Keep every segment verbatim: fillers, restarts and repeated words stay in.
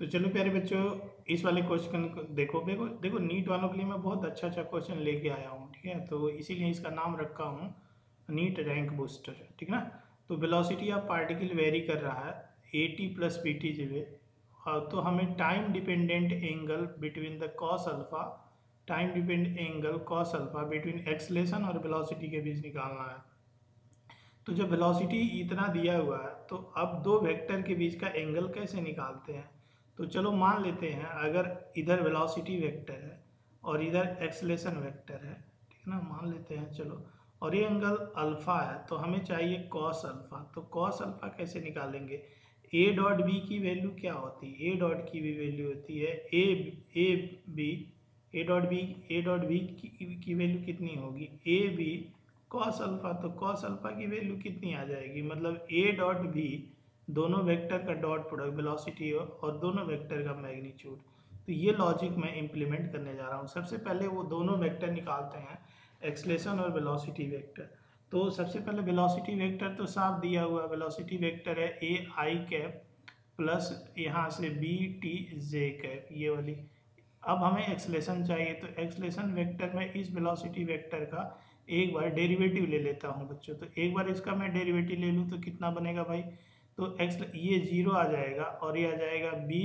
तो चलो प्यारे बच्चों, इस वाले क्वेश्चन को देखो देखो देखो नीट वालों के लिए मैं बहुत अच्छा अच्छा क्वेश्चन लेके आया हूँ, ठीक है। तो इसीलिए इसका नाम रखा हूँ नीट रैंक बूस्टर, ठीक ना। तो वेलोसिटी ऑफ पार्टिकल वेरी कर रहा है एटी प्लस पी टी जी वे, तो हमें time dependent angle between the cos alpha time dependent angle cos alpha between acceleration और वेलोसिटी के बीच निकालना है। तो जब वेलोसिटी इतना दिया हुआ है तो अब दो वेक्टर के बीच का एंगल कैसे निकालते हैं। तो चलो मान लेते हैं अगर इधर वेलोसिटी वेक्टर है और इधर एक्सलेशन वेक्टर है, ठीक है ना, मान लेते हैं चलो, और ये एंगल अल्फा है तो हमें चाहिए कॉस अल्फा। तो कॉस अल्फा कैसे निकालेंगे, ए डॉट बी की वैल्यू क्या होती है, ए डॉट की भी वैल्यू होती है A A B A dot B A dot B की वैल्यू कितनी होगी, ए बी कॉस अल्फा। तो कॉस अल्फा की वैल्यू कितनी आ जाएगी, मतलब ए डॉट बी दोनों वेक्टर का डॉट प्रोडक्ट वेलोसिटी और दोनों वेक्टर का मैग्नीट्यूड। तो ये लॉजिक मैं इम्प्लीमेंट करने जा रहा हूँ। सबसे पहले वो दोनों वेक्टर निकालते हैं, एक्सलेशन और वेलोसिटी वेक्टर। तो सबसे पहले वेलोसिटी वेक्टर तो साफ दिया हुआ, वेलोसिटी वेक्टर है ए आई कैप प्लस यहाँ से बी टी जे कैप, ये वाली। अब हमें एक्सलेशन चाहिए, तो एक्सलेशन वेक्टर में इस वेलोसिटी वेक्टर का एक बार डेरिवेटिव ले लेता हूँ बच्चों। तो एक बार इसका मैं डेरिवेटिव ले लूँ तो कितना बनेगा भाई, तो एक्स ये जीरो आ जाएगा और ये आ जाएगा बी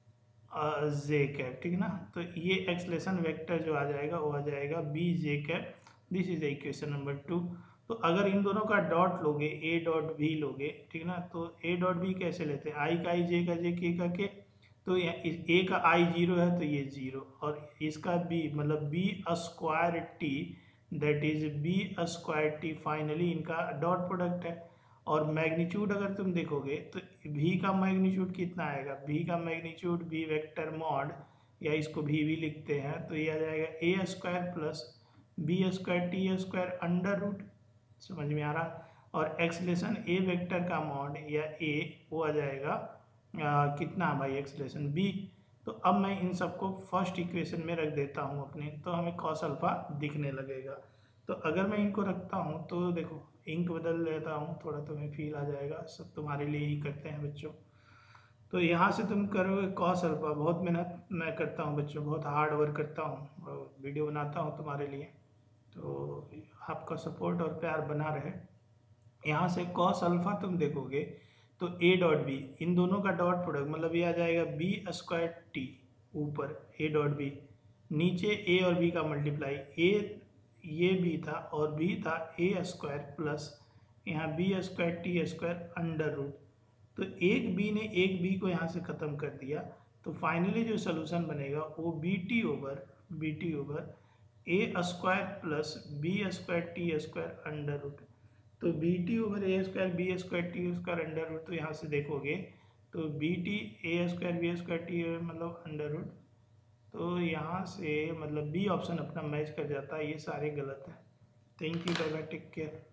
जे कैप, ठीक है ना। तो ये एक्सलेशन वेक्टर जो आ जाएगा वो आ जाएगा B J cap. This is equation number two. तो अगर इन दोनों का डॉट लोगे, ए डॉट बी लोगे, ठीक ना, तो ए डॉट बी कैसे लेते हैं, आई का आई, जे का जे, के का के। तो ए का आई जीरो है तो ये जीरो, और इसका बी मतलब B square T, that is B square T, finally इनका डॉट प्रोडक्ट है। और मैग्नीट्यूड अगर तुम देखोगे तो भी का मैग्नीट्यूड कितना आएगा, भी का मैग्नीट्यूड बी वेक्टर मॉड, या इसको भी भी लिखते हैं, तो ये आ जाएगा A square plus B square T square under root, समझ में आ रहा। और एक्सलेशन ए वेक्टर का मॉड या ए वो आ जाएगा आ, कितना भाई एक्सलेशन बी। तो अब मैं इन सबको फर्स्ट इक्वेशन में रख देता हूँ अपने, तो हमें कॉस अल्फा दिखने लगेगा। तो अगर मैं इनको रखता हूँ तो देखो इंक बदल लेता हूँ थोड़ा, तुम्हें फील आ जाएगा, सब तुम्हारे लिए ही करते हैं बच्चों। तो यहाँ से तुम करोगे कॉस अल्फा, बहुत मेहनत मैं करता हूँ बच्चों, बहुत हार्ड वर्क करता हूँ, वीडियो बनाता हूँ तुम्हारे लिए, तो आपका सपोर्ट और प्यार बना रहे। यहाँ से कॉस अल्फा तुम देखोगे तो ए डॉट बी, इन दोनों का डॉट प्रोडक्ट मतलब ये आ जाएगा बी स्क्वायर टी, ऊपर ए डॉट बी, नीचे ए और बी का मल्टीप्लाई, ए ये बी था और बी था ए स्क्वायर प्लस यहाँ B square T square under root. तो एक बी ने एक बी को यहाँ से ख़त्म कर दिया, तो फाइनली जो सोल्यूशन बनेगा वो B T over B T over A square plus B square T square under root. तो B T over A square B square T square under root, तो यहाँ से देखोगे तो B T A square B square T मतलब under root, तो यहाँ से मतलब बी ऑप्शन अपना मैच कर जाता है, ये सारे गलत हैं। Thank you, bye bye, take care.